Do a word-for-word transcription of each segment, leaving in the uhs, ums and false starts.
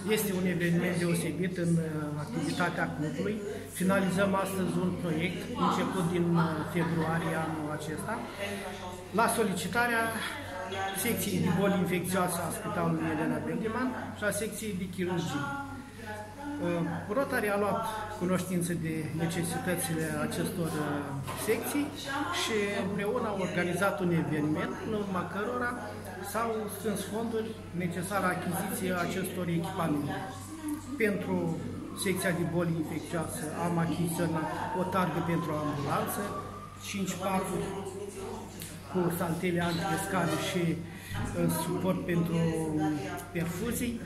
Este un eveniment deosebit în activitatea clubului. Finalizăm astăzi un proiect început din februarie anul acesta, la solicitarea secției de boli infecțioase a Spitalului Elena Bendeman și a secției de chirurgie. Rotary a luat cunoștință de necesitățile acestor secții și împreună au organizat un eveniment în urma cărora s-au strâns fonduri necesare achiziției acestor echipamente. Pentru secția de boli infecțioase am achiziționat o targă pentru ambulanță, cinci paturi cu santele antidescare și suport pentru perfuzii,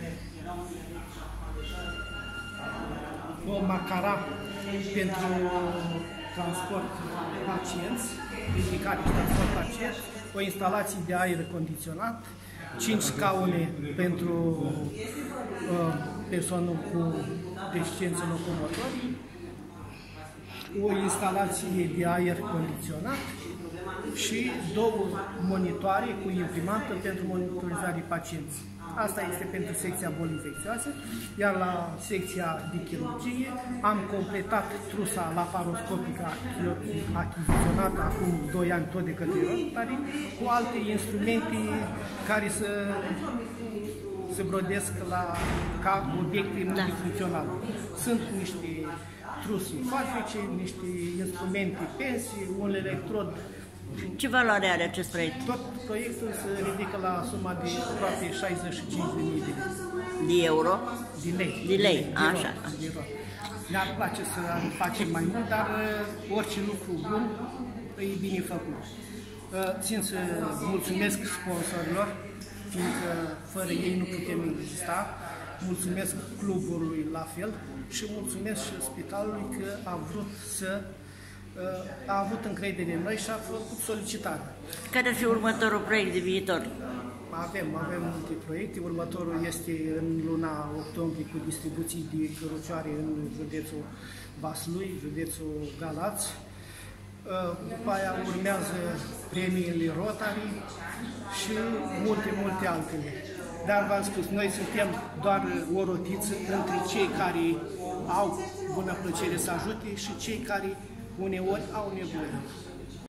o macara pentru transport pacienți, ridicare și transport pacienți, o instalație de aer condiționat, cinci scaune pentru uh, persoane cu deficiențe locomotorii, o instalație de aer condiționat și două monitoare cu imprimantă pentru monitorizarea pacienții. Asta este pentru secția boli infecțioase, iar la secția de chirurgie am completat trusa laparoscopică achiziționată acum doi ani tot de către Rotary, cu alte instrumente care să se brodesc la, ca obiecte multifuncționale. Sunt niște truse farfece, niște instrumente pensii, un electrod. Ce valoare are acest proiect? Tot proiectul se ridică la suma de aproape șaizeci și cinci de mii de lei. De euro? De lei. De lei, de așa. Ne-ar place să facem mai mult, dar orice lucru bun e bine făcut. Țin să mulțumesc sponsorilor, fiindcă fără ei nu putem exista. Mulțumesc clubului la fel și mulțumesc și spitalului că a vrut să a avut încredere în noi și a făcut solicitare. Care ar fi următorul proiect de viitor? Avem, avem multe proiecte. Următorul este în luna octombrie cu distribuții de cărucioare în județul Vaslui, județul Galați. După aia urmează premiile Rotary și multe, multe altele. Dar v-am spus, noi suntem doar o rotiță între cei care au bună plăcere să ajute și cei care uneori au nevoie.